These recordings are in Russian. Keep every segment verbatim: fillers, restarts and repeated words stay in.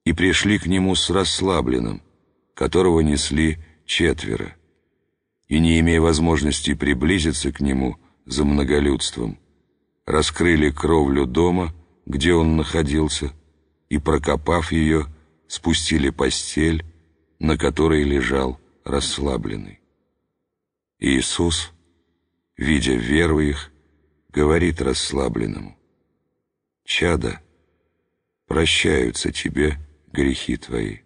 и пришли к нему с расслабленным, которого несли четверо, и, не имея возможности приблизиться к нему за многолюдством, раскрыли кровлю дома, где он находился, и, прокопав ее, спустили постель, на которой лежал расслабленный. Иисус, видя веру их, говорит расслабленному: «Чадо, прощаются тебе грехи твои».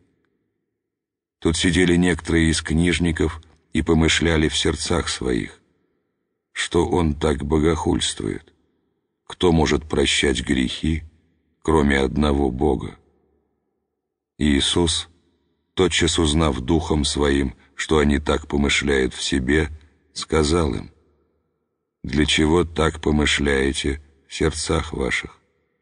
Тут сидели некоторые из книжников и помышляли в сердцах своих: что он так богохульствует? Кто может прощать грехи, кроме одного Бога? Иисус, тотчас узнав духом своим, что они так помышляют в себе, сказал им: «Для чего так помышляете в сердцах ваших?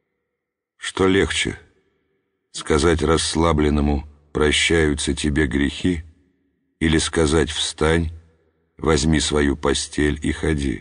Что легче, сказать расслабленному: прощаются тебе грехи, или сказать: встань, возьми свою постель и ходи?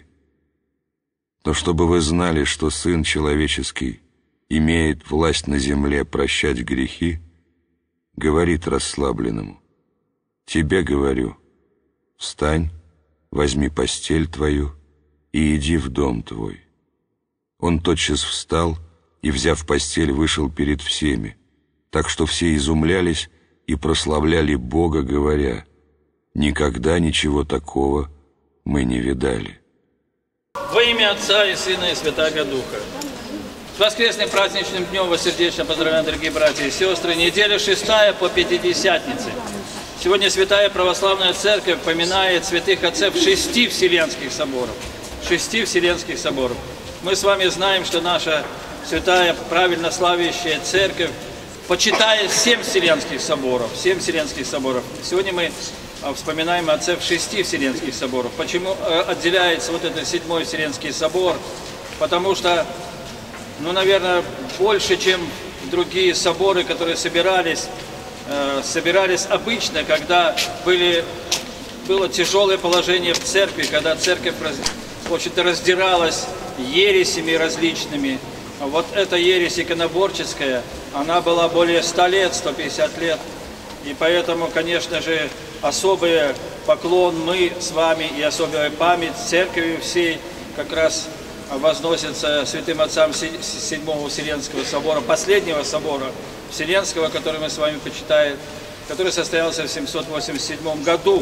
Но чтобы вы знали, что Сын Человеческий имеет власть на земле прощать грехи, говорит расслабленному: тебе говорю, встань, возьми постель твою и иди в дом твой». Он тотчас встал и, взяв постель, вышел перед всеми, так что все изумлялись и прославляли Бога, говоря: «Никогда ничего такого мы не видали». Во имя Отца и Сына и Святаго Духа. С воскресным праздничным днем вас сердечно поздравляем, дорогие братья и сестры. Неделя шестая по Пятидесятнице. Сегодня Святая Православная Церковь поминает святых отцов шести Вселенских соборов. Шести Вселенских соборов. Мы с вами знаем, что наша святая, правильно славящая Церковь почитает семь Вселенских соборов. Семь Вселенских соборов. Сегодня мы вспоминаем отцов шести Вселенских соборов. Почему отделяется вот этот седьмой Вселенский собор? Потому что, ну, наверное, больше, чем другие соборы, которые собирались, э, собирались обычно, когда были, было тяжелое положение в церкви, когда церковь, в общем-то, раздиралась ересями различными. Вот эта ересь иконоборческая, она была более ста лет, сто пятьдесят лет. И поэтому, конечно же, особый поклон мы с вами и особая память церкви всей как раз возносится святым отцам седьмого Вселенского собора, последнего собора Вселенского, который мы с вами почитаем, который состоялся в семьсот восемьдесят седьмом году,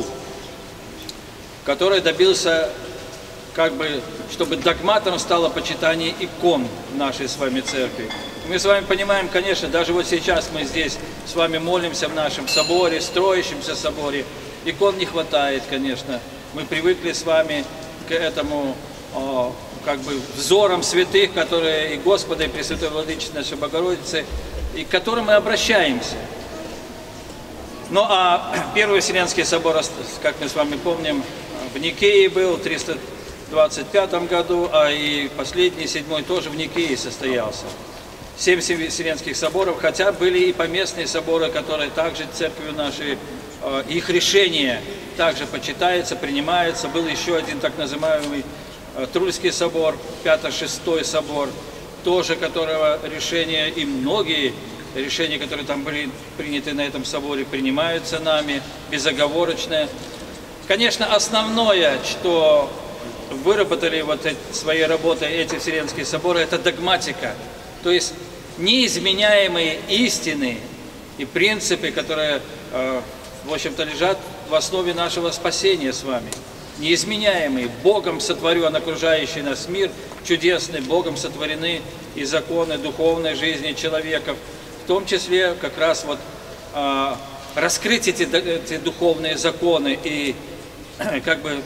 который добился, как бы, чтобы догматом стало почитание икон нашей с вами церкви. Мы с вами понимаем, конечно, даже вот сейчас мы здесь с вами молимся в нашем соборе, строящемся соборе, икон не хватает, конечно. Мы привыкли с вами к этому, как бы, взорам святых, которые и Господа, и Пресвятой Владычицы нашей Богородицы, и к которым мы обращаемся. Ну а Первый Вселенский собор, как мы с вами помним, в Никее был в триста двадцать пятом году, а и последний, седьмой, тоже в Никее состоялся. Семь Вселенских соборов, хотя были и поместные соборы, которые также церковью нашей, их решение также почитается, принимается. Был еще один так называемый Трульский собор, пятый-шестой собор, тоже которого решения и многие решения, которые там были приняты на этом соборе, принимаются нами безоговорочно. Конечно, основное, что выработали вот эти, своей работой эти Вселенские соборы, это догматика, то есть неизменяемые истины и принципы, которые, в общем-то, лежат в основе нашего спасения с вами. Неизменяемый, Богом сотворен окружающий нас мир, чудесный, Богом сотворены и законы духовной жизни человека, в том числе как раз вот а, раскрыть эти, эти духовные законы и как бы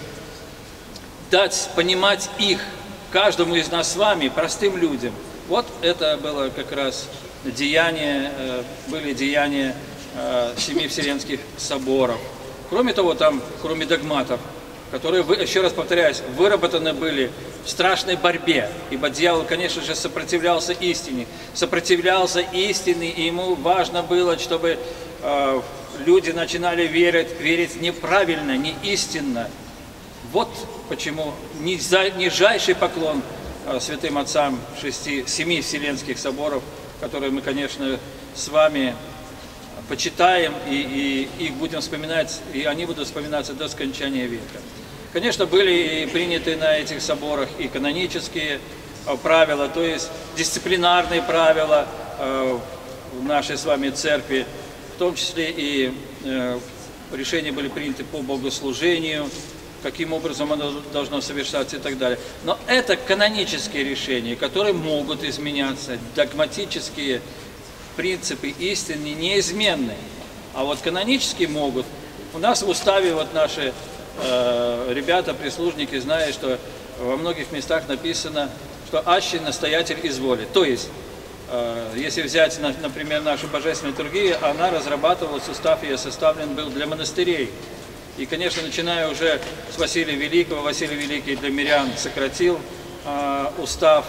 дать понимать их каждому из нас с вами, простым людям. Вот это было как раз деяние, были деяния семи Вселенских соборов. Кроме того, там, кроме догматов, которые, еще раз повторяюсь, выработаны были в страшной борьбе, ибо дьявол, конечно же, сопротивлялся истине, сопротивлялся истине, и ему важно было, чтобы э, люди начинали верить, верить неправильно, не истинно. Вот почему нижайший поклон э, святым отцам шести, семи Вселенских соборов, которые мы, конечно, с вами почитаем и, и их будем вспоминать, и они будут вспоминаться до скончания века. Конечно, были и приняты на этих соборах и канонические правила, то есть дисциплинарные правила в нашей с вами церкви, в том числе и решения были приняты по богослужению, каким образом оно должно совершаться и так далее. Но это канонические решения, которые могут изменяться, догматические принципы истины неизменны, а вот канонические могут. У нас в уставе вот наши э, ребята, прислужники, знают, что во многих местах написано, что аще настоятель изволит. То есть, э, если взять, на, например, нашу божественную литургию, она разрабатывалась, устав ее составлен был для монастырей. И, конечно, начиная уже с Василия Великого, Василий Великий для мирян сократил э, устав.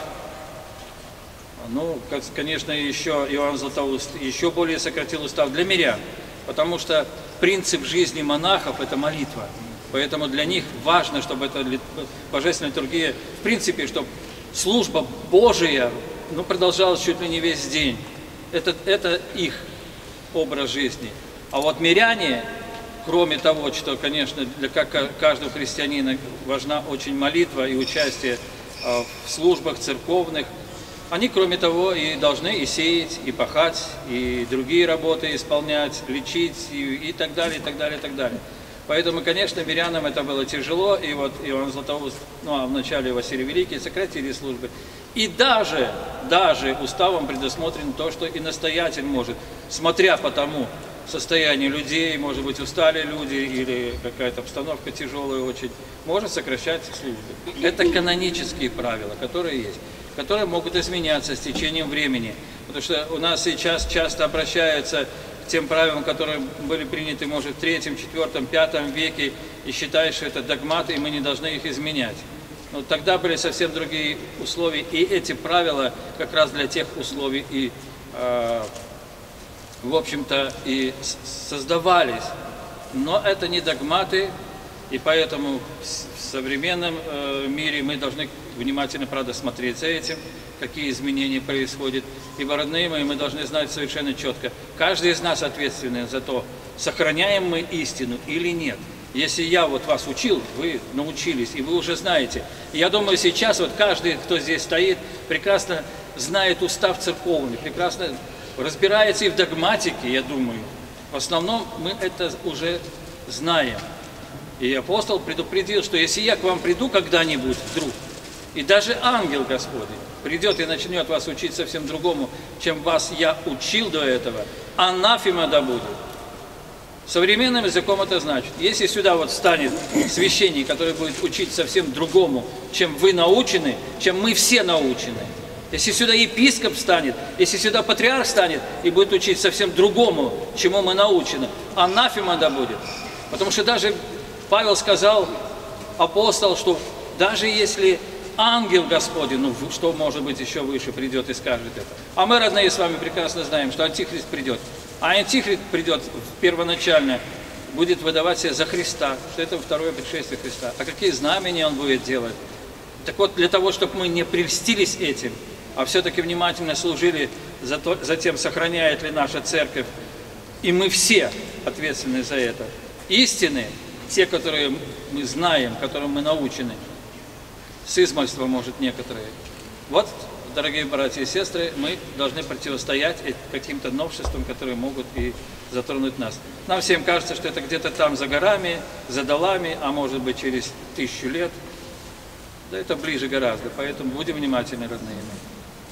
Ну, конечно, еще Иоанн Златоуст еще более сократил устав для мирян, потому что принцип жизни монахов – это молитва. Поэтому для них важно, чтобы эта божественная литургия, в принципе, чтобы служба Божия ну, продолжалась чуть ли не весь день. Это, это их образ жизни. А вот миряне, кроме того, что, конечно, для каждого христианина важна очень молитва и участие в службах церковных, они, кроме того, и должны и сеять, и пахать, и другие работы исполнять, лечить, и, и так далее, и так далее, и так далее. Поэтому, конечно, мирянам это было тяжело, и вот Иоанн Златоуст, ну а вначале Василий Великий сократили службы. И даже, даже уставом предусмотрено то, что и настоятель может, смотря по тому состоянию людей, может быть, устали люди, или какая-то обстановка тяжелая очень, может сокращать службы. Это канонические правила, которые есть, которые могут изменяться с течением времени. Потому что у нас сейчас часто обращаются к тем правилам, которые были приняты, может, в третьем, четвертом, пятом веке, и считают, что это догматы, и мы не должны их изменять. Но тогда были совсем другие условия, и эти правила как раз для тех условий и, э, в общем-то, и создавались. Но это не догматы, и поэтому в современном э, мире мы должны внимательно, правда, смотреть за этим, какие изменения происходят. Ибо, родные мои, мы должны знать совершенно четко, каждый из нас ответственен за то, сохраняем мы истину или нет. Если я вот вас учил, вы научились, и вы уже знаете. Я думаю, сейчас вот каждый, кто здесь стоит, прекрасно знает устав церковный, прекрасно разбирается и в догматике, я думаю. В основном мы это уже знаем. И апостол предупредил, что если я к вам приду когда-нибудь вдруг, и даже ангел Господень придет и начнет вас учить совсем другому, чем вас я учил до этого, анафема да будет. Современным языком это значит, если сюда вот встанет священник, который будет учить совсем другому, чем вы научены, чем мы все научены, если сюда епископ станет, если сюда патриарх станет и будет учить совсем другому, чему мы научены, анафема да будет. Потому что даже Павел сказал, апостол, что даже если ангел Господень, ну что может быть еще выше, придет и скажет это. А мы, родные, с вами прекрасно знаем, что антихрист придет. А антихрист придет первоначально, будет выдавать себя за Христа, что это второе пришествие Христа. А какие знамения он будет делать? Так вот, для того, чтобы мы не прельстились этим, а все-таки внимательно служили за, то, за тем, сохраняет ли наша церковь, и мы все ответственны за это. Истины, те, которые мы знаем, которым мы научены, с измольства, может, некоторые. Вот, дорогие братья и сестры, мы должны противостоять каким-то новшествам, которые могут и затронуть нас. Нам всем кажется, что это где-то там за горами, за долами, а может быть через тысячу лет. Да это ближе гораздо, поэтому будем внимательны, родные мои.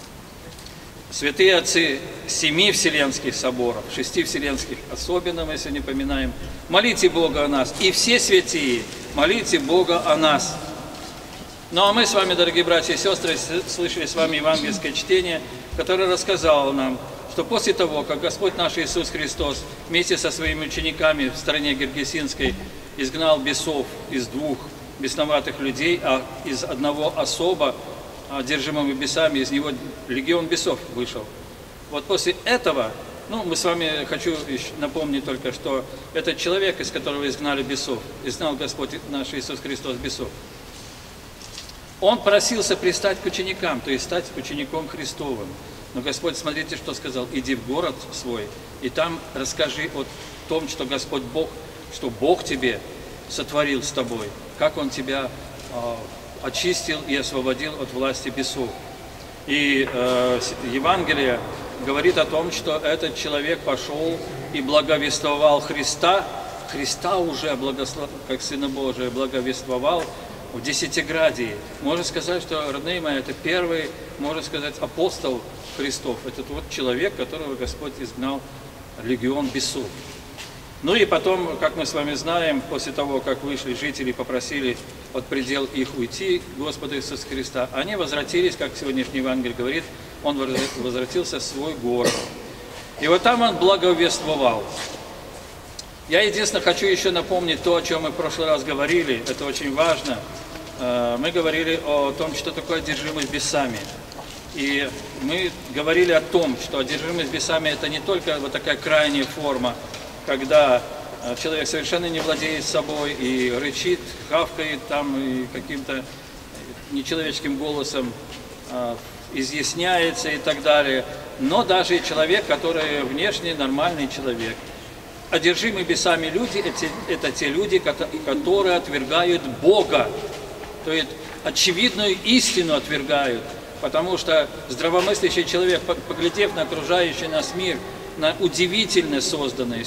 Святые отцы семи вселенских соборов, шести вселенских особенно, мы сегодня поминаем, молите Бога о нас, и все святые, молите Бога о нас. Ну а мы с вами, дорогие братья и сестры, слышали с вами евангельское чтение, которое рассказало нам, что после того, как Господь наш Иисус Христос вместе со своими учениками в стране Гергесинской изгнал бесов из двух бесноватых людей, а из одного особа, одержимого бесами, из него легион бесов вышел. Вот после этого, ну, мы с вами, хочу напомнить только, что этот человек, из которого изгнали бесов, изгнал Господь наш Иисус Христос бесов, он просился пристать к ученикам, то есть стать учеником Христовым. Но Господь, смотрите, что сказал: иди в город свой, и там расскажи о том, что Господь Бог, что Бог тебе сотворил с тобой, как Он тебя э, очистил и освободил от власти бесов. И э, Евангелие говорит о том, что этот человек пошел и благовествовал Христа, Христа уже благослов... как Сына Божия благовествовал в Десятиградии. Можно сказать, что, родные мои, это первый, можно сказать, апостол Христов. Это вот человек, которого Господь изгнал легион бесов. Ну и потом, как мы с вами знаем, после того, как вышли жители, попросили от предел их уйти, Господа Иисуса Христа, они возвратились, как сегодняшний Евангелие говорит, он возвратился в свой город. И вот там он благовествовал. Я единственное хочу еще напомнить то, о чем мы в прошлый раз говорили, это очень важно. Мы говорили о том, что такое одержимость бесами. И мы говорили о том, что одержимость бесами это не только вот такая крайняя форма, когда человек совершенно не владеет собой и рычит, хавкает там и каким-то нечеловеческим голосом изъясняется и так далее. Но даже человек, который внешне нормальный человек. Одержимые бесами люди – это те люди, которые отвергают Бога, то есть очевидную истину отвергают, потому что здравомыслящий человек, поглядев на окружающий нас мир, на удивительно созданный,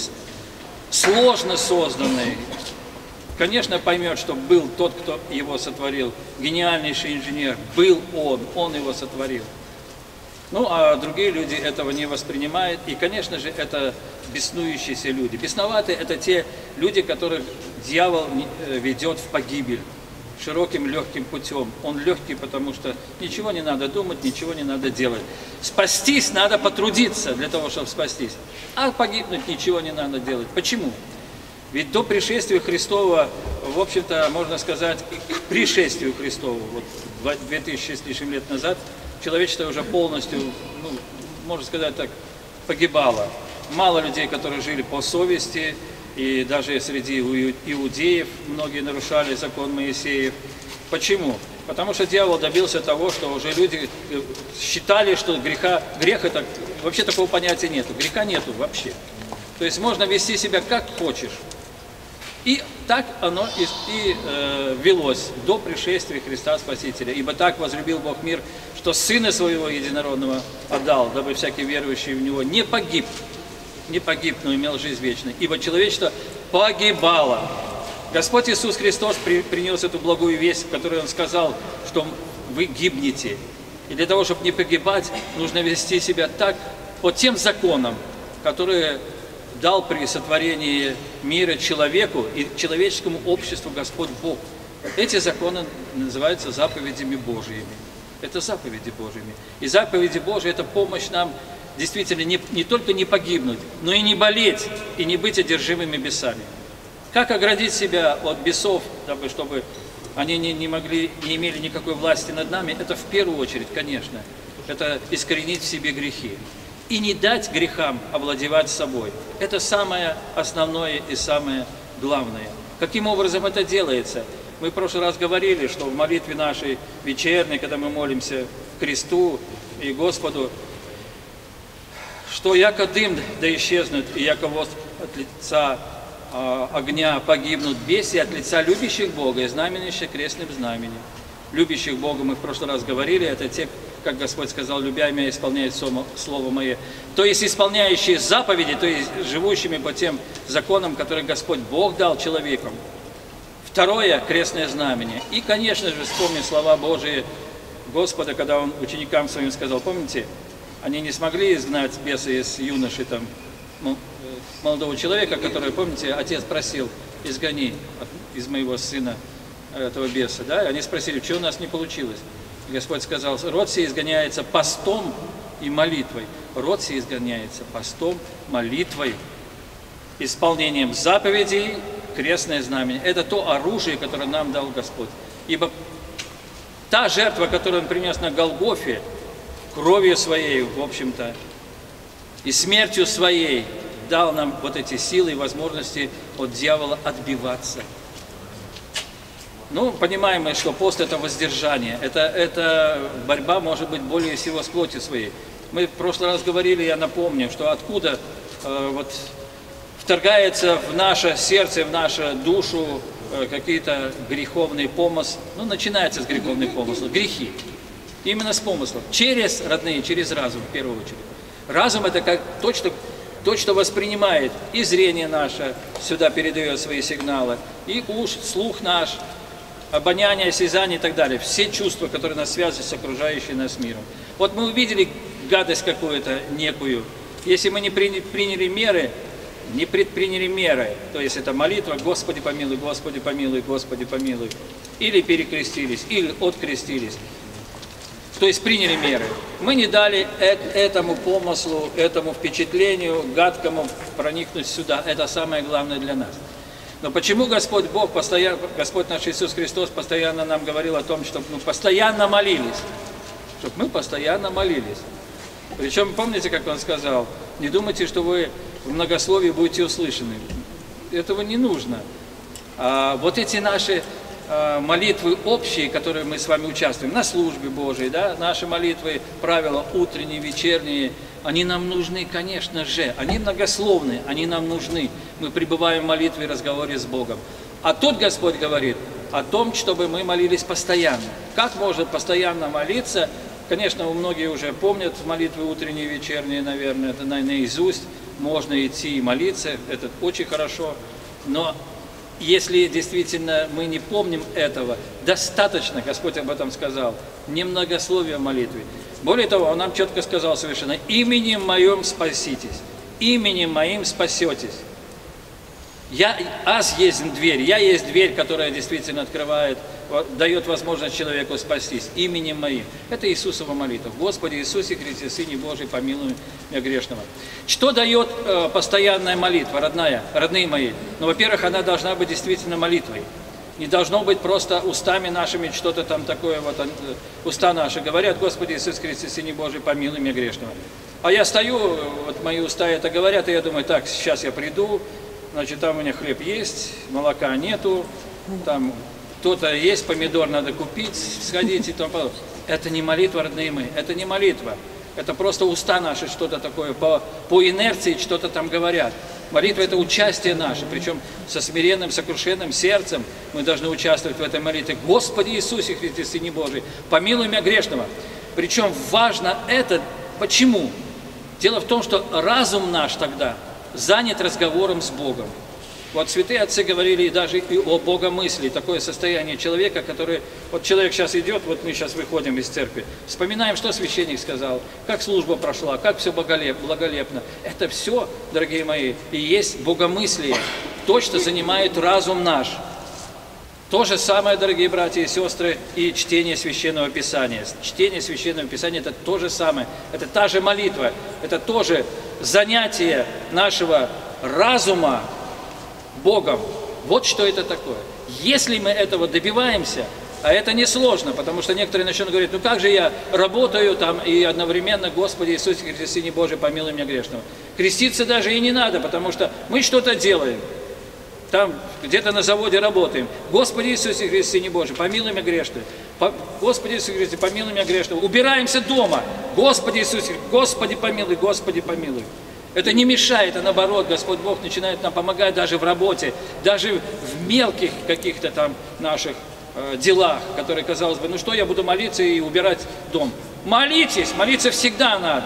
сложно созданный, конечно, поймет, что был тот, кто его сотворил, гениальнейший инженер, был он, он его сотворил. Ну, а другие люди этого не воспринимают, и, конечно же, это беснующиеся люди. Бесноватые – это те люди, которых дьявол ведет в погибель широким, легким путем. Он легкий, потому что ничего не надо думать, ничего не надо делать. Спастись надо потрудиться для того, чтобы спастись, а погибнуть ничего не надо делать. Почему? Ведь до пришествия Христова, в общем-то, можно сказать, к пришествию Христову, вот две тысячи с лишним лет назад, человечество уже полностью, ну, можно сказать так, погибало. Мало людей, которые жили по совести, и даже среди иудеев многие нарушали закон Моисеев. Почему? Потому что дьявол добился того, что уже люди считали, что греха, грех это, вообще такого понятия нету, греха нету вообще. То есть можно вести себя как хочешь. И так оно и, и э, велось до пришествия Христа Спасителя. Ибо так возлюбил Бог мир, что Сына Своего Единородного отдал, дабы всякий верующий в Него не погиб, не погиб, но имел жизнь вечную. Ибо человечество погибало. Господь Иисус Христос при, принес эту благую весть, в которой Он сказал, что вы гибнете. И для того, чтобы не погибать, нужно вести себя так, по тем законам, которые дал при сотворении мира человеку и человеческому обществу Господь Бог. Эти законы называются заповедями Божьими. Это заповеди Божьими. И заповеди Божьи – это помощь нам действительно не, не только не погибнуть, но и не болеть, и не быть одержимыми бесами. Как оградить себя от бесов, дабы, чтобы они не, не могли, не имели никакой власти над нами? Это в первую очередь, конечно, это искоренить в себе грехи. И не дать грехам овладевать собой. Это самое основное и самое главное. Каким образом это делается? Мы в прошлый раз говорили, что в молитве нашей вечерней, когда мы молимся Христу и Господу, что яко дым да исчезнут, и яко воск от лица э, огня погибнут бесы от лица любящих Бога и знаменующих крестным знаменем. Любящих Бога мы в прошлый раз говорили, это те, как Господь сказал, любя меня, исполняет Слово Мое. То есть исполняющие заповеди, то есть живущими по тем законам, которые Господь Бог дал человекам. Второе – крестное знамение. И, конечно же, вспомним слова Божии Господа, когда Он ученикам своим сказал, помните, они не смогли изгнать беса из юноши, там, молодого человека, который, помните, отец просил, изгони из моего сына этого беса, да? Они спросили, что у нас не получилось? Господь сказал, род сей изгоняется постом и молитвой. Род сей изгоняется постом, молитвой, исполнением заповедей, крестное знамение. Это то оружие, которое нам дал Господь. Ибо та жертва, которую Он принес на Голгофе, кровью Своей, в общем-то, и смертью Своей, дал нам вот эти силы и возможности от дьявола отбиваться. Ну, понимаем мы, что пост – это воздержание, это, это борьба, может быть, более всего с плотью своей. Мы в прошлый раз говорили, я напомню, что откуда э, вот вторгается в наше сердце, в нашу душу э, какие-то греховные помыслы. Ну, начинается с греховных помыслов, грехи. Именно с помыслов. Через, родные, через разум в первую очередь. Разум это как то, что, то, что воспринимает и зрение наше, сюда передает свои сигналы, и уж, слух наш, обоняние, осязание и так далее. Все чувства, которые нас связывают с окружающим нас миром. Вот мы увидели гадость какую-то некую. Если мы не приняли меры, не предприняли меры, то есть это молитва «Господи помилуй, Господи помилуй, Господи помилуй», или перекрестились, или открестились, то есть приняли меры. Мы не дали этому помыслу, этому впечатлению, гадкому проникнуть сюда. Это самое главное для нас. Но почему Господь Бог, постоянно, Господь наш Иисус Христос постоянно нам говорил о том, чтобы мы постоянно молились? Чтобы мы постоянно молились. Причем, помните, как Он сказал, не думайте, что вы в многословии будете услышаны. Этого не нужно. А вот эти наши молитвы общие, которые мы с вами участвуем, на службе Божией, да, наши молитвы, правила утренние, вечерние, они нам нужны, конечно же, они многословные, они нам нужны. Мы пребываем в молитве и разговоре с Богом. А тут Господь говорит о том, чтобы мы молились постоянно. Как можно постоянно молиться? Конечно, у многих уже помнят молитвы утренние, вечерние, наверное, это наизусть. Можно идти и молиться, это очень хорошо, но если действительно мы не помним этого, достаточно, Господь об этом сказал, немногословие в молитве. Более того, Он нам четко сказал совершенно: именем Моим спаситесь, именем Моим спасетесь. Я, аз есть дверь, я есть дверь, которая действительно открывает, дает возможность человеку спастись, именем Моим. Это Иисусова молитва. Господи Иисусе Христе, Сыне Божий, помилуй меня грешного. Что дает э, постоянная молитва, родная, родные мои? Ну, во-первых, она должна быть действительно молитвой. Не должно быть просто устами нашими что-то там такое, вот уста наши говорят: Господи Иисус Христе, Сыне Божий, помилуй меня грешного. А я стою, вот мои уста это говорят, и я думаю: так, сейчас я приду, значит, там у меня хлеб есть, молока нету, там кто-то есть, помидор надо купить, сходить и тому подобное. Это не молитва, родные мои, это не молитва. Это просто уста наши что-то такое, по, по инерции что-то там говорят. Молитва – это участие наше, причем со смиренным, сокрушенным сердцем мы должны участвовать в этой молитве. Господи Иисусе Христе, Сыне Божий, помилуй меня грешного. Причем важно это, почему? Дело в том, что разум наш тогда занят разговором с Богом. Вот святые отцы говорили даже и о богомыслии, такое состояние человека, который, вот человек сейчас идет, вот мы сейчас выходим из церкви, вспоминаем, что священник сказал, как служба прошла, как все благолепно. Это все, дорогие мои, и есть богомыслие, то, что занимает разум наш. То же самое, дорогие братья и сестры, и чтение Священного Писания. Чтение Священного Писания – это то же самое, это та же молитва, это тоже занятие нашего разума Богом. Вот что это такое. Если мы этого добиваемся, а это несложно, потому что некоторые начнут говорить: ну как же я работаю там и одновременно Господи Иисусе Христе, Сыне Божий, помилуй меня грешного. Креститься даже и не надо, потому что мы что-то делаем. Там где-то на заводе работаем. Господи Иисусе Христе, Сыне Божий, помилуй меня грешного. Господи Иисусе Христе, помилуй меня грешного. Убираемся дома. Господи Иисусе, Господи помилуй, Господи помилуй. Это не мешает, а наоборот, Господь Бог начинает нам помогать даже в работе, даже в мелких каких-то там наших э, делах, которые, казалось бы, ну что, я буду молиться и убирать дом. Молитесь, молиться всегда надо.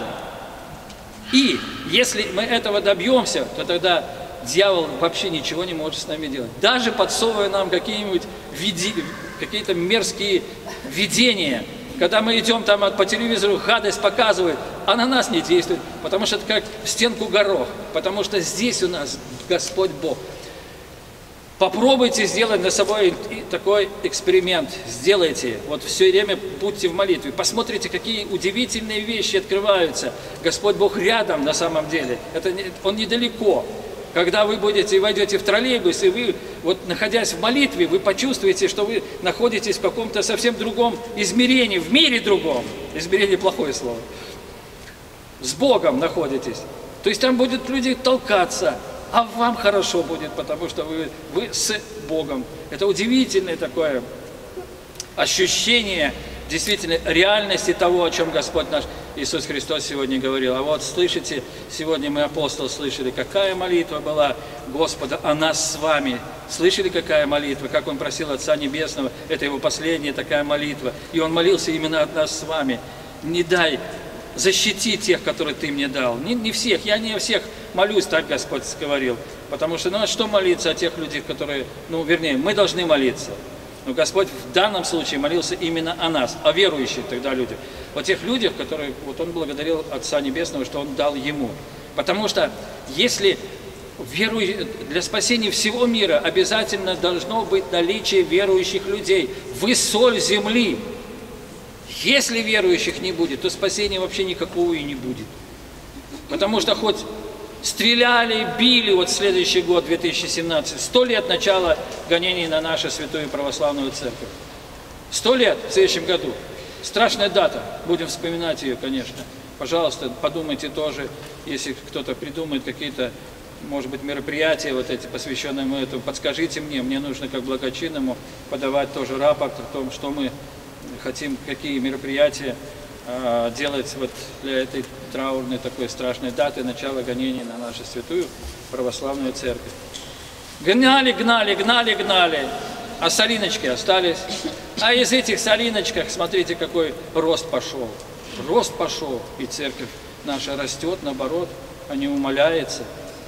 И если мы этого добьемся, то тогда дьявол вообще ничего не может с нами делать. Даже подсовывая нам какие-нибудь види... какие-то мерзкие видения. Когда мы идем там по телевизору, гадость показывает, а на нас не действует, потому что это как в стенку горох, потому что здесь у нас Господь Бог. Попробуйте сделать над собой такой эксперимент, сделайте, вот все время будьте в молитве, посмотрите, какие удивительные вещи открываются. Господь Бог рядом на самом деле, это не, Он недалеко. Когда вы будете, войдете в троллейбус, и вы, вот находясь в молитве, вы почувствуете, что вы находитесь в каком-то совсем другом измерении, в мире другом. Измерение – плохое слово. С Богом находитесь. То есть там будут люди толкаться, а вам хорошо будет, потому что вы, вы с Богом. Это удивительное такое ощущение действительно реальности того, о чем Господь наш Иисус Христос сегодня говорил. А вот слышите, сегодня мы, апостол, слышали, какая молитва была Господа о нас с вами. Слышали, какая молитва, как Он просил Отца Небесного, это Его последняя такая молитва. И Он молился именно от нас с вами. Не дай, защити тех, которые Ты мне дал. Не, не всех, я не о всех молюсь, так Господь говорил. Потому что, ну а что молиться о тех людях, которые, ну вернее, мы должны молиться. Но Господь в данном случае молился именно о нас, о верующих тогда людях. О тех людях, которые, вот Он благодарил Отца Небесного, что Он дал Ему. Потому что если верующие, для спасения всего мира обязательно должно быть наличие верующих людей. Вы соль земли. Если верующих не будет, то спасения вообще никакого и не будет. Потому что хоть стреляли, били, вот следующий год, две тысячи семнадцатый, сто лет начала гонений на нашу святую православную церковь. Сто лет в следующем году. Страшная дата, будем вспоминать ее, конечно. Пожалуйста, подумайте тоже, если кто-то придумает какие-то, может быть, мероприятия, вот эти, посвященные этому, подскажите мне, мне нужно как благочинному подавать тоже рапорт о том, что мы хотим, какие мероприятия э, делать вот для этой траурной такой страшной даты начала гонений на нашу святую православную церковь. Гнали, гнали, гнали, гнали, а солиночки остались. А из этих солиночках, смотрите, какой рост пошел. Рост пошел, и церковь наша растет, наоборот, а не умаляется.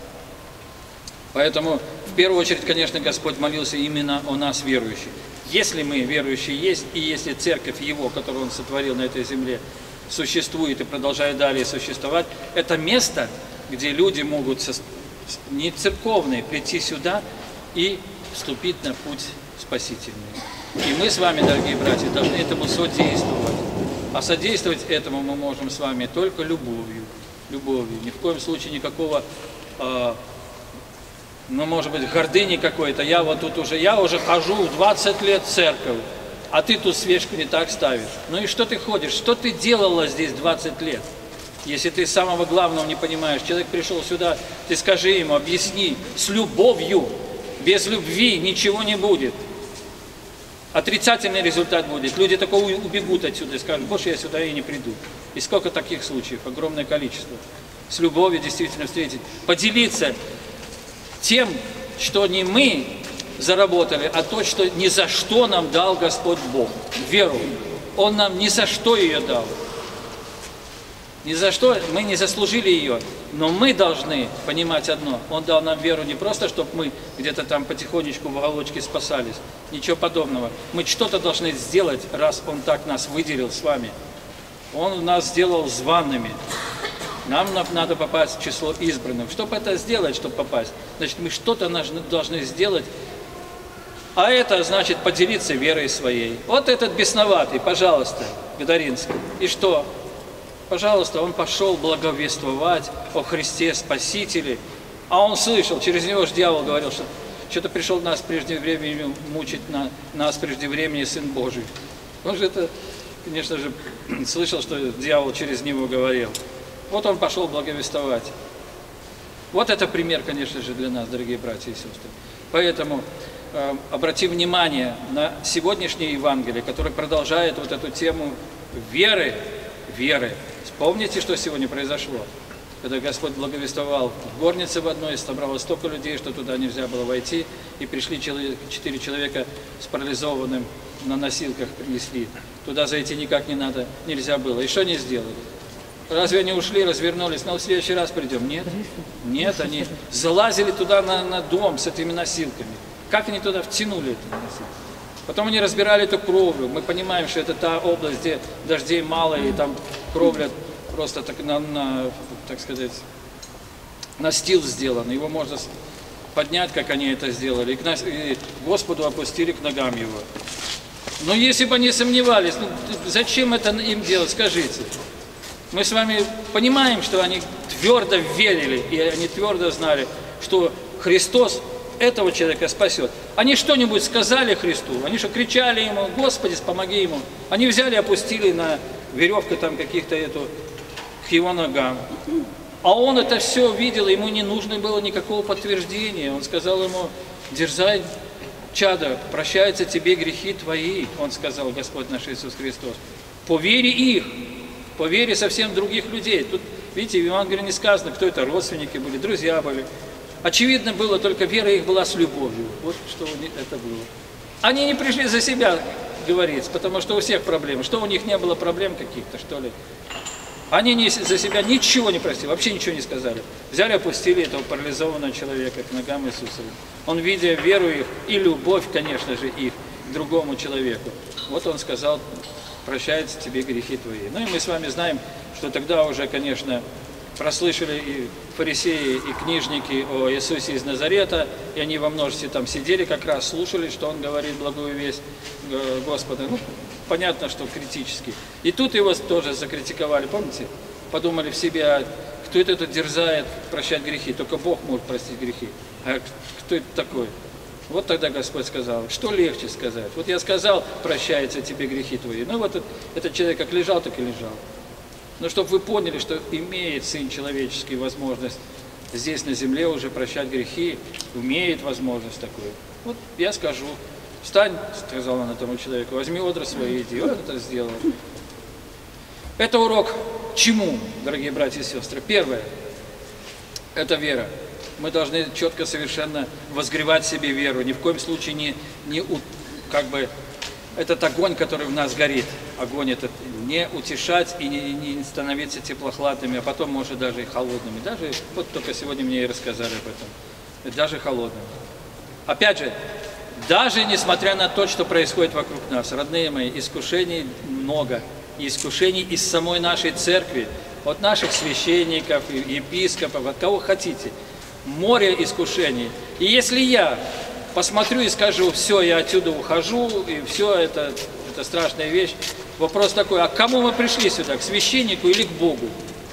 Поэтому, в первую очередь, конечно, Господь молился именно о нас, верующих. Если мы, верующие, есть, и если церковь Его, которую Он сотворил на этой земле, существует и продолжает далее существовать, это место, где люди могут, не церковные, прийти сюда и вступить на путь спасительный. И мы с вами, дорогие братья, должны этому содействовать. А содействовать этому мы можем с вами только любовью. Любовью. Ни в коем случае никакого... Э, ну, может быть, гордыни какой-то. Я вот тут уже, я уже хожу двадцать лет в церковь, а ты тут свечку не так ставишь. Ну и что ты ходишь? Что ты делала здесь двадцать лет? Если ты самого главного не понимаешь, человек пришел сюда, ты скажи ему, объясни, с любовью. Без любви ничего не будет. Отрицательный результат будет. Люди такого убегут отсюда и скажут, больше я сюда и не приду. И сколько таких случаев? Огромное количество. С любовью действительно встретить. Поделиться тем, что не мы заработали, а то, что ни за что нам дал Господь Бог. Веру. Он нам ни за что ее дал. Ни за что, мы не заслужили ее. Но мы должны понимать одно. Он дал нам веру не просто, чтобы мы где-то там потихонечку в уголочке спасались. Ничего подобного. Мы что-то должны сделать, раз Он так нас выделил с вами. Он нас сделал зваными. Нам надо попасть в число избранных. Чтобы это сделать, чтобы попасть, значит, мы что-то должны сделать. А это значит поделиться верой своей. Вот этот бесноватый, пожалуйста, Гадаринский. И что? Пожалуйста, он пошел благовествовать о Христе Спасителе. А он слышал, через него же дьявол говорил, что что-то пришел нас прежде времени мучить, на, нас прежде времени Сын Божий. Он же это, конечно же, слышал, что дьявол через него говорил. Вот он пошел благовествовать. Вот это пример, конечно же, для нас, дорогие братья и сестры. Поэтому э, обратим внимание на сегодняшнее Евангелие, которое продолжает вот эту тему веры, веры. Вспомните, что сегодня произошло. Когда Господь благовествовал в горнице в одной, собрало столько людей, что туда нельзя было войти, и пришли четыре человека с парализованным на носилках принесли. Туда зайти никак не надо, нельзя было. И что они сделали? Разве они ушли, развернулись, но в следующий раз придем? Нет. Нет, они залазили туда на, на дом с этими носилками. Как они туда втянули эти носилки? Потом они разбирали эту кровлю. Мы понимаем, что это та область, где дождей мало, и там кровля просто так, на, на, так сказать, настил сделан. Его можно поднять, как они это сделали, и, к нас, и Господу опустили к ногам его. Но если бы они сомневались, ну, зачем это им делать, скажите? Мы с вами понимаем, что они твердо верили, и они твердо знали, что Христос этого человека спасет. Они что-нибудь сказали Христу? Они что, кричали Ему, Господи, помоги Ему? Они взяли, опустили на веревку там каких-то эту, к Его ногам. А Он это все видел, Ему не нужно было никакого подтверждения. Он сказал ему, дерзай, чадо, прощаются тебе грехи твои, Он сказал, Господь наш Иисус Христос. По вере их. По вере совсем других людей. Тут, видите, в Евангелии не сказано, кто это, родственники были, друзья были. Очевидно было, только вера их была с любовью. Вот что это было. Они не пришли за себя говорить, потому что у всех проблемы. Что у них не было проблем каких-то, что ли? Они не, за себя ничего не просили, вообще ничего не сказали. Взяли, опустили этого парализованного человека к ногам Иисуса. Он, видя веру их и любовь, конечно же, их к другому человеку, вот он сказал: прощаются тебе грехи твои. Ну и мы с вами знаем, что тогда уже, конечно, прослышали и фарисеи, и книжники о Иисусе из Назарета, и они во множестве там сидели, как раз слушали, что он говорит благую весть Господа. Ну, понятно, что критически. И тут его тоже закритиковали, помните? Подумали в себе, кто это тут дерзает прощать грехи? Только Бог может простить грехи. А кто это такой? Вот тогда Господь сказал, что легче сказать? Вот я сказал, прощаются тебе грехи твои. Ну вот этот, этот человек как лежал, так и лежал. Но чтобы вы поняли, что имеет Сын Человеческий возможность здесь на земле уже прощать грехи, имеет возможность такую. Вот я скажу, встань, сказал он этому человеку, возьми одры свои и иди. Он это сделал. Это урок чему, дорогие братья и сестры? Первое, это вера. Мы должны четко, совершенно возгревать в себе веру. Ни в коем случае не, не как бы, этот огонь, который в нас горит, огонь этот, не утешать и не, не становиться теплохладными, а потом, может, даже и холодными. Даже, вот только сегодня мне и рассказали об этом, даже холодными. Опять же, даже несмотря на то, что происходит вокруг нас, родные мои, искушений много. И искушений из самой нашей церкви, от наших священников, епископов, от кого хотите. Море искушений. И если я посмотрю и скажу, все, я отсюда ухожу, и все, это, это страшная вещь. Вопрос такой, а к кому мы пришли сюда? К священнику или к Богу?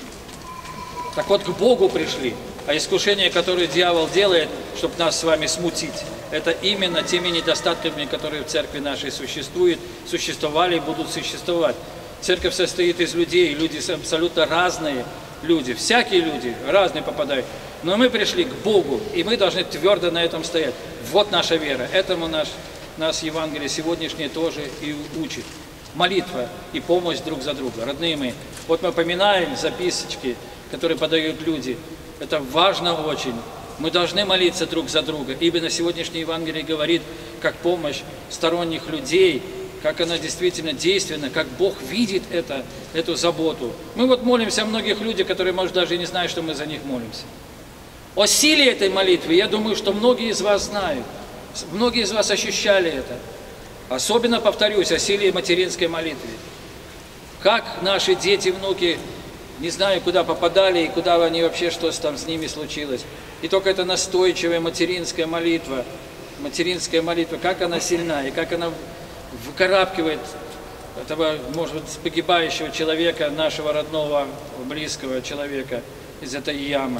Так вот, к Богу пришли. А искушение, которое дьявол делает, чтобы нас с вами смутить, это именно теми недостатками, которые в церкви нашей существуют, существовали и будут существовать. Церковь состоит из людей, люди абсолютно разные люди, всякие люди, разные попадают. Но мы пришли к Богу, и мы должны твердо на этом стоять. Вот наша вера. Этому наш, нас Евангелие сегодняшнее тоже и учит. Молитва и помощь друг за друга. Родные мои, вот мы поминаем записочки, которые подают люди. Это важно очень. Мы должны молиться друг за друга. Именно сегодняшнее Евангелие говорит, как помощь сторонних людей, как она действительно действенна, как Бог видит это, эту заботу. Мы вот молимся о многих людях, которые, может, даже и не знают, что мы за них молимся. О силе этой молитвы, я думаю, что многие из вас знают, многие из вас ощущали это. Особенно, повторюсь, о силе материнской молитвы. Как наши дети, внуки, не знаю, куда попадали и куда они вообще, что там с ними случилось. И только эта настойчивая материнская молитва, материнская молитва, как она сильна и как она выкарабкивает этого, может быть, погибающего человека, нашего родного, близкого человека из этой ямы.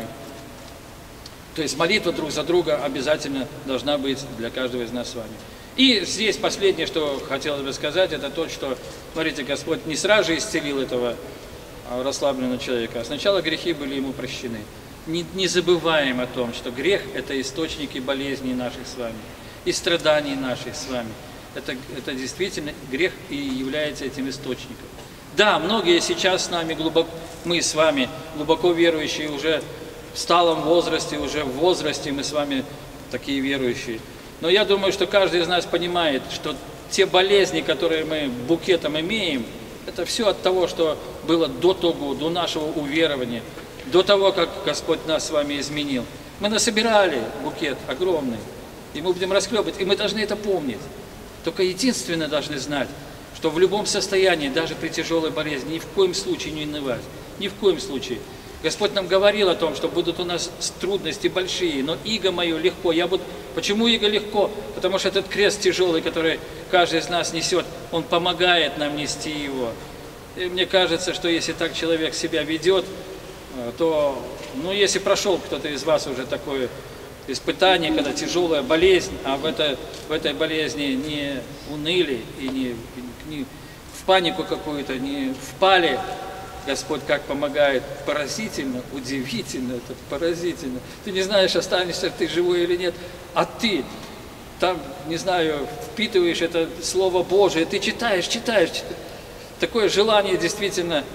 То есть молитва друг за друга обязательно должна быть для каждого из нас с вами. И здесь последнее, что хотелось бы сказать, это то, что, смотрите, Господь не сразу же исцелил этого расслабленного человека, а сначала грехи были ему прощены. Не, не забываем о том, что грех – это источники болезней наших с вами, и страданий наших с вами. Это, это действительно грех и является этим источником. Да, многие сейчас с нами, глубоко, мы с вами, глубоко верующие, уже в сталом возрасте, уже в возрасте мы с вами такие верующие. Но я думаю, что каждый из нас понимает, что те болезни, которые мы букетом имеем, это все от того, что было до того, до нашего уверования, до того, как Господь нас с вами изменил. Мы насобирали букет огромный, и мы будем расхлебывать, и мы должны это помнить. Только единственное должны знать, что в любом состоянии, даже при тяжелой болезни, ни в коем случае не унывать, ни в коем случае. Господь нам говорил о том, что будут у нас трудности большие, но иго мое легко. Я буду... Почему иго легко? Потому что этот крест тяжелый, который каждый из нас несет, он помогает нам нести его. И мне кажется, что если так человек себя ведет, то, ну, если прошел кто-то из вас уже такое испытание, когда тяжелая болезнь, а в, это, в этой болезни не уныли и не, не в панику какую-то не впали, Господь как помогает, поразительно, удивительно, это поразительно. Ты не знаешь, останешься ты живой или нет, а ты там, не знаю, впитываешь это Слово Божие, ты читаешь, читаешь, читаешь. Такое желание действительно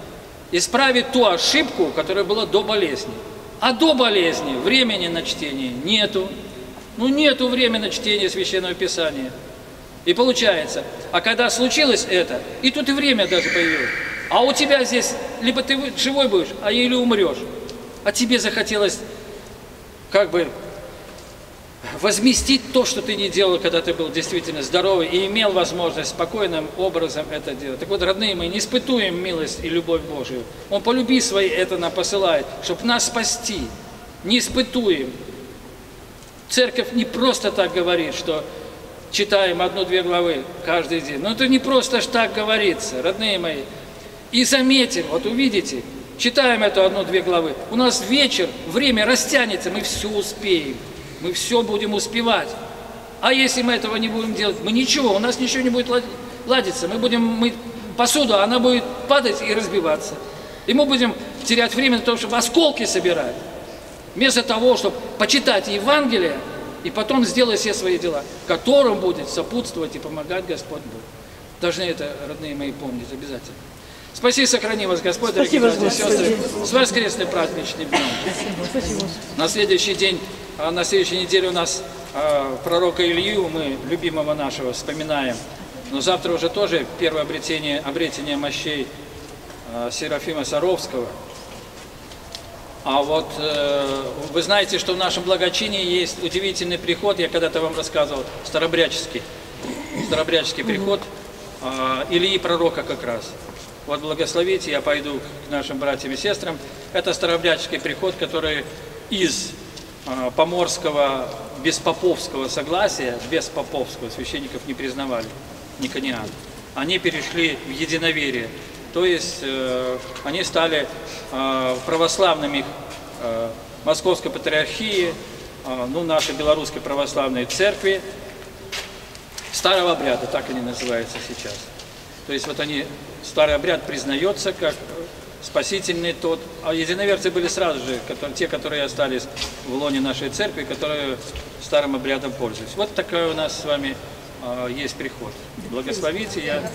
исправить ту ошибку, которая была до болезни. А до болезни времени на чтение нету. Ну, нету времени на чтение Священного Писания. И получается, а когда случилось это, и тут и время даже появилось. А у тебя здесь, либо ты живой будешь, а или умрешь. А тебе захотелось как бы возместить то, что ты не делал, когда ты был действительно здоровый и имел возможность спокойным образом это делать. Так вот, родные мои, не испытуем милость и любовь Божию. Он по любви своей это нам посылает, чтобы нас спасти. Не испытуем. Церковь не просто так говорит, что читаем одну-две главы каждый день. Но это не просто ж так говорится, родные мои. И заметим, вот увидите, читаем эту одну-две главы. У нас вечер, время растянется, мы все успеем. Мы все будем успевать. А если мы этого не будем делать, мы ничего, у нас ничего не будет ладиться. Мы будем мыть посуду, а она будет падать и разбиваться. И мы будем терять время на то, чтобы осколки собирать. Вместо того, чтобы почитать Евангелие и потом сделать все свои дела, которым будет сопутствовать и помогать Господь Бог. Должны это, родные мои, помнить обязательно. Спаси и сохрани вас, Господь, дорогие братья и сестры, с воскресным праздничным днем. На следующий день, на следующей неделе у нас э, пророка Илью, мы, любимого нашего, вспоминаем. Но завтра уже тоже первое обретение, обретение мощей э, Серафима Саровского. А вот э, вы знаете, что в нашем благочинии есть удивительный приход, я когда-то вам рассказывал, старобряческий, старобряческий приход э, Ильи Пророка как раз. Вот благословите, я пойду к нашим братьям и сестрам. Это старобряческий приход, который из э, поморского беспоповского согласия, беспоповского, священников не признавали, никониан, они перешли в единоверие. То есть э, они стали э, православными э, Московской Патриархии, э, ну, нашей Белорусской Православной Церкви, старого обряда, так они называются сейчас. То есть вот они, старый обряд признается как спасительный тот, а единоверцы были сразу же, которые, те, которые остались в лоне нашей церкви, которые старым обрядом пользуются. Вот такой у нас с вами э, есть приход. Благословите. Я...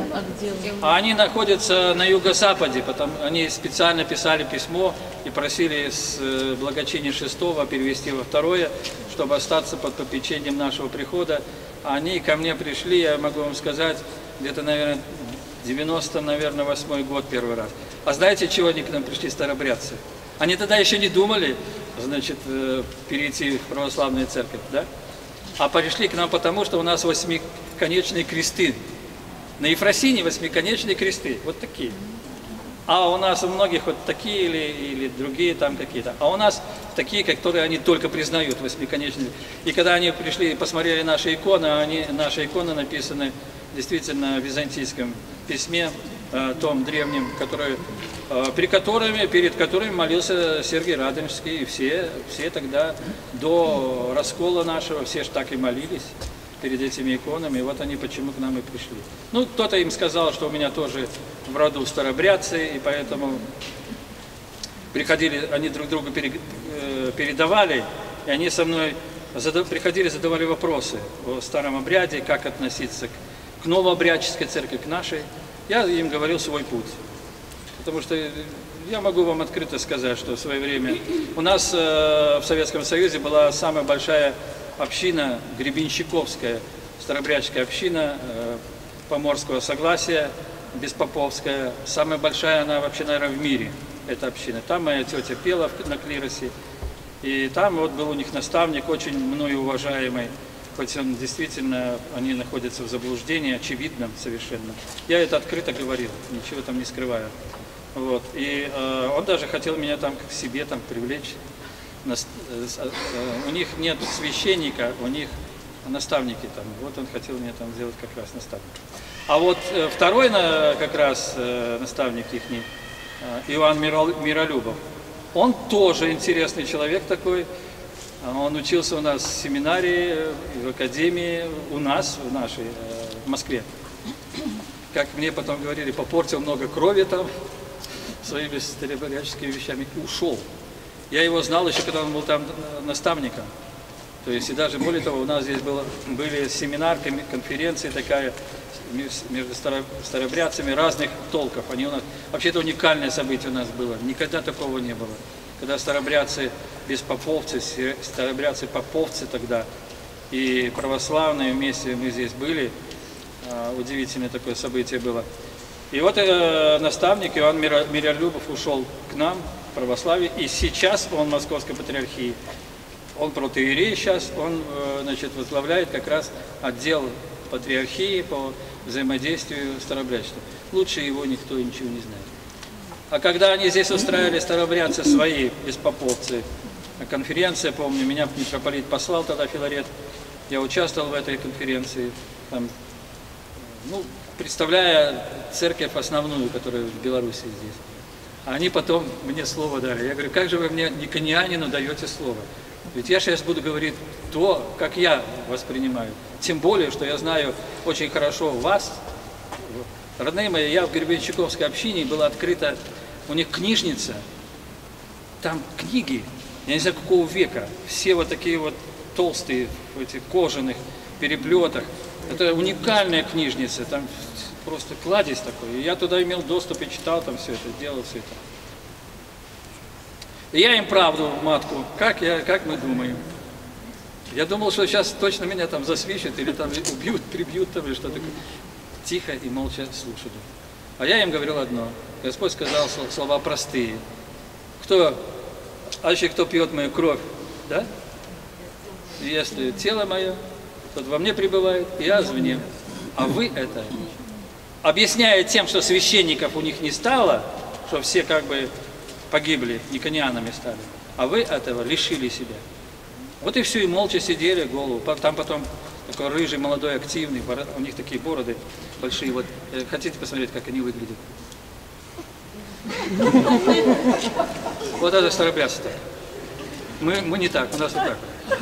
А они находятся на юго-западе, потому они специально писали письмо и просили с благочиния шестого перевести во второе, чтобы остаться под попечением нашего прихода. Они ко мне пришли, я могу вам сказать, где-то, наверное, девяносто, наверное, восьмой год первый раз. А знаете, чего они к нам пришли, старобрядцы? Они тогда еще не думали, значит, перейти в православную церковь, да? А пришли к нам потому, что у нас восьмиконечные кресты. На Ефросине восьмиконечные кресты, вот такие. А у нас у многих вот такие или, или другие там какие-то. А у нас такие, которые они только признают, восьмиконечные. И когда они пришли и посмотрели наши иконы, они, наши иконы написаны действительно в византийском письме, э, том древнем, который, э, при которыми, перед которыми молился Сергий Радонежский. И все, все тогда до раскола нашего, все же так и молились перед этими иконами. И вот они почему к нам и пришли. Ну, кто-то им сказал, что у меня тоже в роду старобрядцы, и поэтому приходили, они друг другу передавали, и они со мной задав, приходили, задавали вопросы о старом обряде, как относиться к, к новообрядческой церкви, к нашей. Я им говорил свой путь. Потому что я могу вам открыто сказать, что в свое время у нас э, в Советском Союзе была самая большая община, Гребенщиковская, старобрядческая община э, Поморского согласия, беспоповская. Самая большая она вообще, наверное, в мире, эта община. Там моя тетя пела на клиросе. И там вот был у них наставник, очень мною уважаемый, хоть он действительно, они находятся в заблуждении, очевидном совершенно. Я это открыто говорил, ничего там не скрываю. Вот. И э, он даже хотел меня там к себе там привлечь. Нас, э, э, у них нет священника, у них наставники там. Вот он хотел меня там сделать как раз наставник. А вот э, второй на, как раз э, наставник их, э, Иоанн Миролюбов, он тоже интересный человек такой. Он учился у нас в семинарии, в академии, у нас, в нашей, в Москве. Как мне потом говорили, попортил много крови там, своими старобрядческими вещами, ушел. Я его знал еще, когда он был там наставником. То есть, и даже более того, у нас здесь было, были семинар, конференции такая между старообрядцами разных толков. Они у нас, вообще это уникальное событие у нас было, никогда такого не было. Когда старообрядцы беспоповцы, старообрядцы-поповцы тогда и православные вместе мы здесь были, удивительное такое событие было. И вот э, наставник Иоанн Миролюбов ушел к нам в православие, и сейчас он в Московской патриархии. Он протоиерей сейчас, он э, значит, возглавляет как раз отдел патриархии по взаимодействию с старообрядчеством. Лучше его никто ничего не знает. А когда они здесь устраивали старообрядцы свои, беспоповцы, конференция, помню, меня митрополит послал тогда, Филарет, я участвовал в этой конференции, там, ну, представляя церковь основную, которая в Беларуси здесь. А они потом мне слово дали. Я говорю, как же вы мне, никонианину, даете слово? Ведь я сейчас буду говорить то, как я воспринимаю. Тем более, что я знаю очень хорошо вас. Родные мои, я в Гребенщиковской общине, была открыта у них книжница. Там книги, я не знаю какого века, все вот такие вот толстые, в этих кожаных переплетах. Это уникальная книжница, там просто кладезь такой. И я туда имел доступ и читал там все это, делал все это. И я им правду матку, как, я, как мы думаем. Я думал, что сейчас точно меня там засвищут или там убьют, прибьют там или что-то. Тихо и молча слушали. А я им говорил одно. Господь сказал слова простые. Кто, а еще кто пьет мою кровь, да? Если тело мое, тот во мне пребывает, и я в нем. А вы это, объясняя тем, что священников у них не стало, что все как бы погибли, никонианами стали, а вы этого лишили себя. Вот и все, и молча сидели, голову. Там потом такой рыжий, молодой, активный, у них такие бороды большие. Вот хотите посмотреть, как они выглядят? Вот это старообрядство. Мы, мы не так, у нас вот так.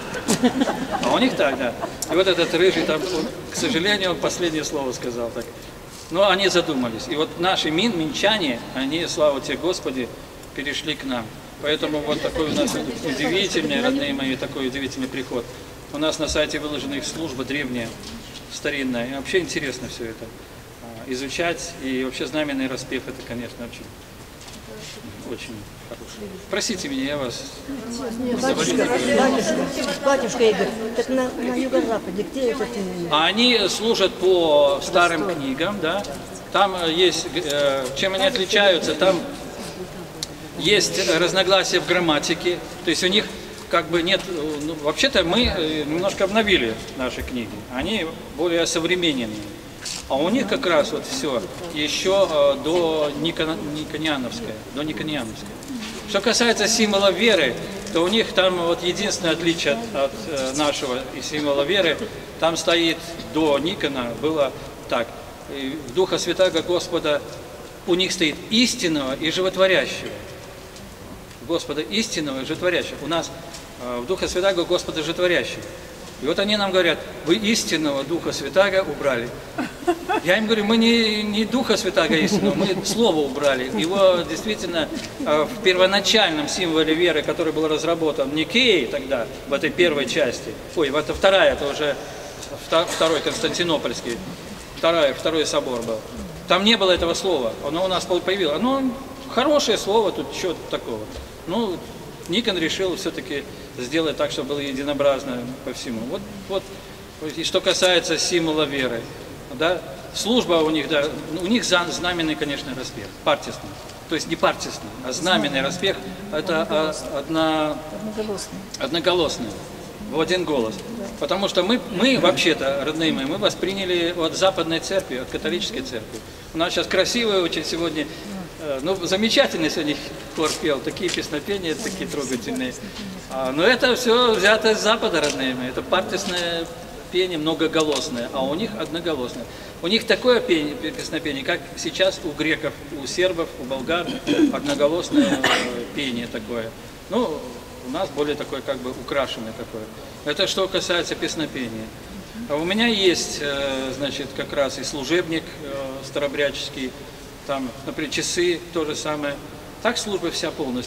А у них так, да. И вот этот рыжий, там, он, к сожалению, он последнее слово сказал так. Но они задумались. И вот наши мин, минчане, они, слава тебе, Господи, перешли к нам. Поэтому вот такой у нас удивительный, родные мои, такой удивительный приход. У нас на сайте выложена их служба древняя, старинная. И вообще интересно все это изучать. И вообще знаменный распев, это, конечно, очень, очень хорошо. Простите меня, я вас... Батюшка, батюшка, батюшка Игорь, так на, на юго-западе, где это ты? А они служат по старым книгам, да. Там есть, чем они отличаются, там есть разногласия в грамматике, то есть у них как бы нет, ну, вообще-то мы немножко обновили наши книги, они более современные, а у них как раз вот все еще до никониановское, до никониановское. Что касается символа веры, то у них там вот единственное отличие от, от нашего символа веры, там стоит до Никона, было так, в Духа Святаго Господа у них стоит истинного и животворящего. Господа истинного и животворящего. У нас э, в Духа Святаго Господа животворящего. И вот они нам говорят, вы истинного Духа Святаго убрали. Я им говорю, мы не, не Духа Святаго истинного, мы Слово убрали. Его действительно э, в первоначальном символе веры, который был разработан в Никее тогда, в этой первой части, ой, это вторая, это уже второй Константинопольский, второй, второй собор был. Там не было этого слова, оно у нас появилось. Оно хорошее слово, тут что такого. Ну, Никон решил все-таки сделать так, чтобы было единообразно по всему. Вот, вот. И что касается символа веры, да, служба у них, да, у них знаменный, конечно, распев, партисный. То есть не партисный, а знаменный распев, это одно, одноголосный, в один голос. Потому что мы, мы вообще-то, родные мои, мы восприняли от западной церкви, от католической церкви. У нас сейчас красивые очень сегодня, ну, замечательный сегодня хор пел, такие песнопения, такие трогательные. А, но это все взято из Запада, родные мои, это партисное пение, многоголосное, а у них одноголосное. У них такое пение, песнопение, как сейчас у греков, у сербов, у болгар, одноголосное пение такое. Ну, у нас более такое, как бы, украшенное такое. Это что касается песнопения. А у меня есть, значит, как раз и служебник старообрядческий, там, например, часы, то же самое. Так служба вся полностью.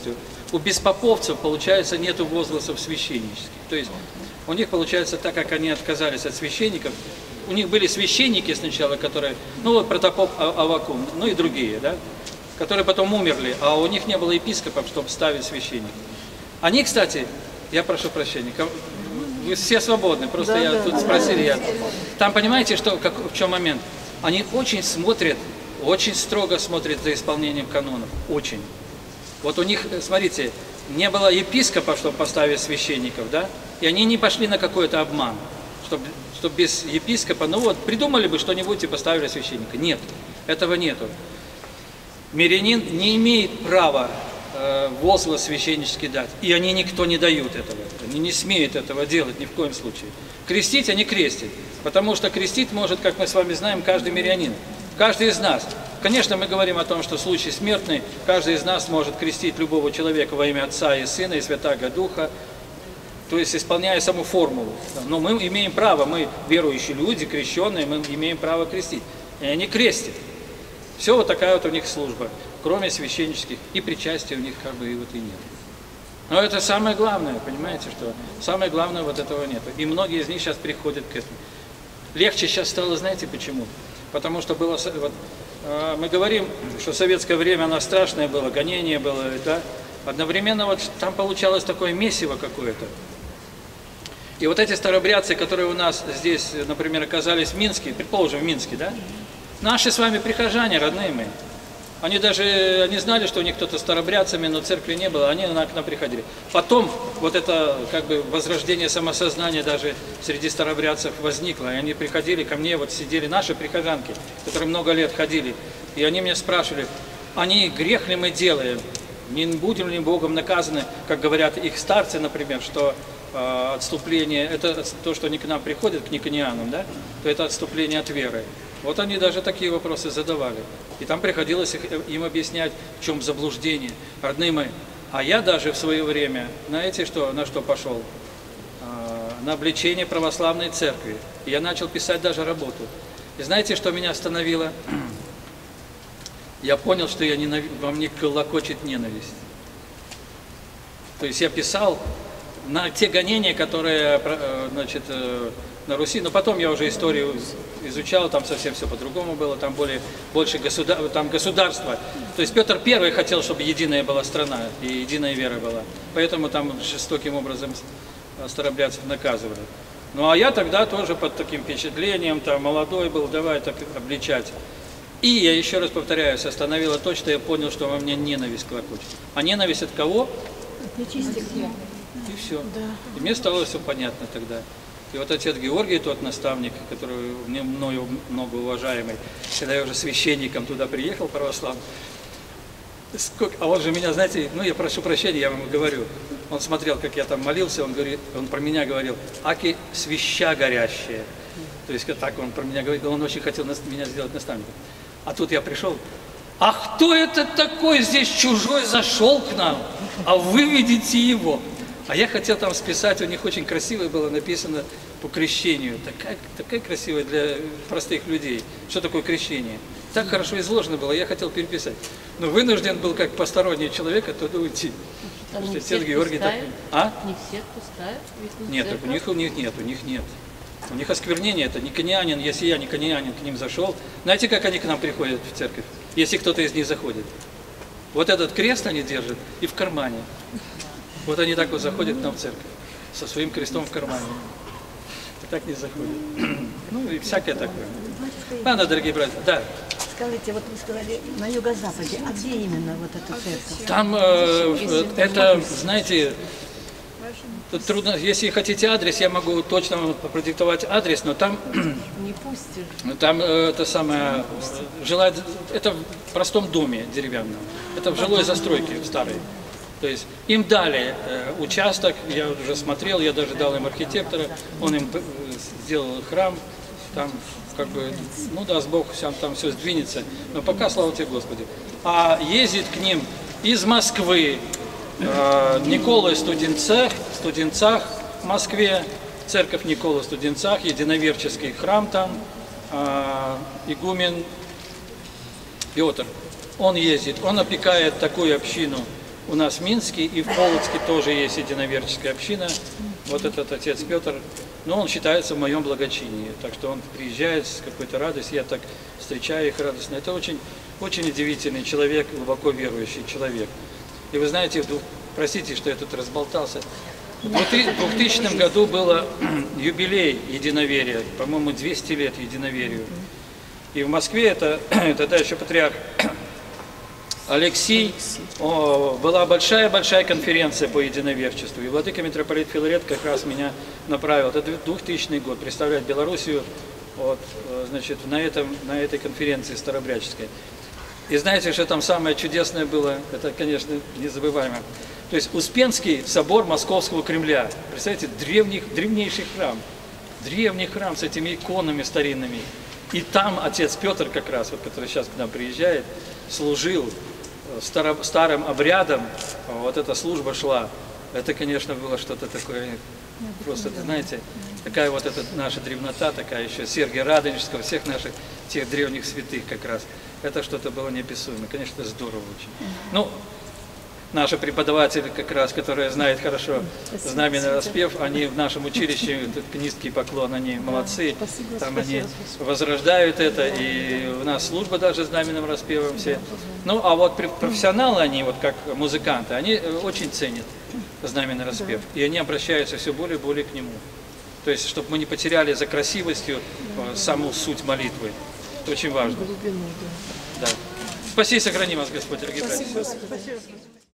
у беспоповцев, получается, нету возгласов священнических. То есть у них получается, так как они отказались от священников, у них были священники сначала, которые, ну вот протопоп Аввакум, ну и другие, да, которые потом умерли, а у них не было епископов, чтобы ставить священников. Они, кстати, я прошу прощения, вы все свободны, просто да, я да, тут да, спросили, я. Там понимаете, что, как, в чем момент? Они очень смотрят, очень строго смотрят за исполнением канонов, очень. Вот у них, смотрите, не было епископа, чтобы поставить священников, да, и они не пошли на какой-то обман, чтобы, чтобы без епископа, ну вот, придумали бы что-нибудь и поставили священника. Нет, этого нету. Мирянин не имеет права э, возглас священнический дать, и они никто не дают этого, они не смеют этого делать ни в коем случае. Крестить они крестят, потому что крестить может, как мы с вами знаем, каждый мирянин, каждый из нас. Конечно, мы говорим о том, что в случае смертный каждый из нас может крестить любого человека во имя Отца и Сына и Святаго Духа, то есть исполняя саму формулу. Но мы имеем право, мы верующие люди, крещенные, мы имеем право крестить. И они крестят. Все вот такая вот у них служба, кроме священнических, и причастия у них как бы и вот и нет. Но это самое главное, понимаете, что самое главное вот этого нет. И многие из них сейчас приходят к этому. Легче сейчас стало, знаете почему? Потому что было, вот, э, мы говорим, что в советское время оно страшное было, гонение было, да? Одновременно вот там получалось такое месиво какое-то. И вот эти старобрядцы, которые у нас здесь, например, оказались в Минске, предположим, в Минске, да? Наши с вами прихожане, родные мои, они даже не знали, что у них кто-то старобрядцами, но церкви не было, они к нам приходили. Потом вот это как бы возрождение самосознания даже среди старобрядцев возникло, и они приходили ко мне, вот сидели наши прихожанки, которые много лет ходили, и они меня спрашивали, а не грех ли мы делаем, не будем ли Богом наказаны, как говорят их старцы, например, что э, отступление, это то, что они к нам приходят, к никонианам, да, то это отступление от веры. Вот они даже такие вопросы задавали. И там приходилось им объяснять, в чем заблуждение. Родные мои, а я даже в свое время, знаете, что, на что пошел? На обличение православной церкви. И я начал писать даже работу. И знаете, что меня остановило? Я понял, что я ненав... во мне колокочет ненависть. То есть я писал на те гонения, которые, значит, на Руси, но потом я уже историю изучал, там совсем все по-другому было, там более, больше государ... там государства. То есть Петр Первый хотел, чтобы единая была страна и единая вера была. Поэтому там жестоким образом старобрядцев наказывали. Ну а я тогда тоже под таким впечатлением, там молодой был, давай так обличать. И я еще раз повторяюсь, остановило то, что я понял, что во мне ненависть клокочет. А ненависть от кого? И все. Да. И мне стало все понятно тогда. И вот отец Георгий, тот наставник, который мне, мною много уважаемый, когда я уже священником туда приехал, православным, сколько, а он же меня, знаете, ну я прошу прощения, я вам говорю, он смотрел, как я там молился, он, говорит, он про меня говорил, аки свяща горящая. То есть так он про меня говорит, он очень хотел меня сделать наставником. А тут я пришел, а кто это такой здесь чужой зашел к нам, а вы видите его? А я хотел там списать, у них очень красиво было написано по крещению. Такая, такая красивая для простых людей. Что такое крещение? Так хорошо изложено было, я хотел переписать. Но вынужден был, как посторонний человек, оттуда уйти. Там Потому не что отец Георгий так... А? Не всех пускают? Нет, у них, у них нет, у них нет. У них осквернение, это никонианин, если я никонианин к ним зашел. Знаете, как они к нам приходят в церковь, если кто-то из них заходит? Вот этот крест они держат и в кармане. Вот они так вот заходят к нам в церковь, со своим крестом в кармане. И так не заходят. Ну и всякое такое. Ладно, дорогие братья, да. Скажите, вот вы сказали, на юго-западе, а где именно вот эта церковь? Там, э, это, знаете, трудно, если хотите адрес, я могу точно продиктовать адрес, но там, не пустишь. Там э, это самое, жилая, это в простом доме деревянном, это в жилой застройке старой. То есть им дали э, участок, я уже смотрел, я даже дал им архитектора, он им сделал храм, там как бы, ну даст Бог, там, там все сдвинется, но пока, слава тебе Господи. А ездит к ним из Москвы э, Никола Студенцах, Студенцах в Москве, церковь Никола Студенцах, единоверческий храм там, э, игумен Петр. Он ездит, он опекает такую общину у нас в Минске и в Полоцке тоже есть единоверческая община. Вот этот отец Петр, но он считается в моем благочинии. Так что он приезжает с какой-то радостью, я так встречаю их радостно. Это очень, очень удивительный человек, глубоко верующий человек. И вы знаете, простите, что я тут разболтался, в двухтысячном году было юбилей единоверия, по-моему, двести лет единоверию. И в Москве это тогда еще патриарх Алексий, о, была большая-большая конференция по единоверчеству. И владыка митрополит Филарет как раз меня направил. Это двухтысячный год, представляет Белоруссию вот, значит, на, этом, на этой конференции старообрядческой. И знаете, что там самое чудесное было? Это, конечно, незабываемо. То есть Успенский собор Московского Кремля. Представляете, древний, древнейший храм. Древний храм с этими иконами старинными. И там отец Петр как раз, вот, который сейчас к нам приезжает, служил старым, старым обрядом. Вот эта служба шла. Это, конечно, было что-то такое, просто, знаете, такая вот эта наша древнота, такая еще Сергия Радонежского, всех наших тех древних святых как раз. Это что-то было неописуемо. Конечно, здорово очень. Ну, наши преподаватели, как раз, которые знают хорошо знаменный распев, они в нашем училище, низкий поклон, они молодцы. Там они возрождают это, и у нас служба даже знаменным распевом все. Ну, а вот профессионалы, они вот как музыканты, они очень ценят знаменный распев. И они обращаются все более и более к нему. То есть, чтобы мы не потеряли за красивостью саму суть молитвы. Это очень важно. Да. Спаси и сохрани вас, Господь, дорогие братья.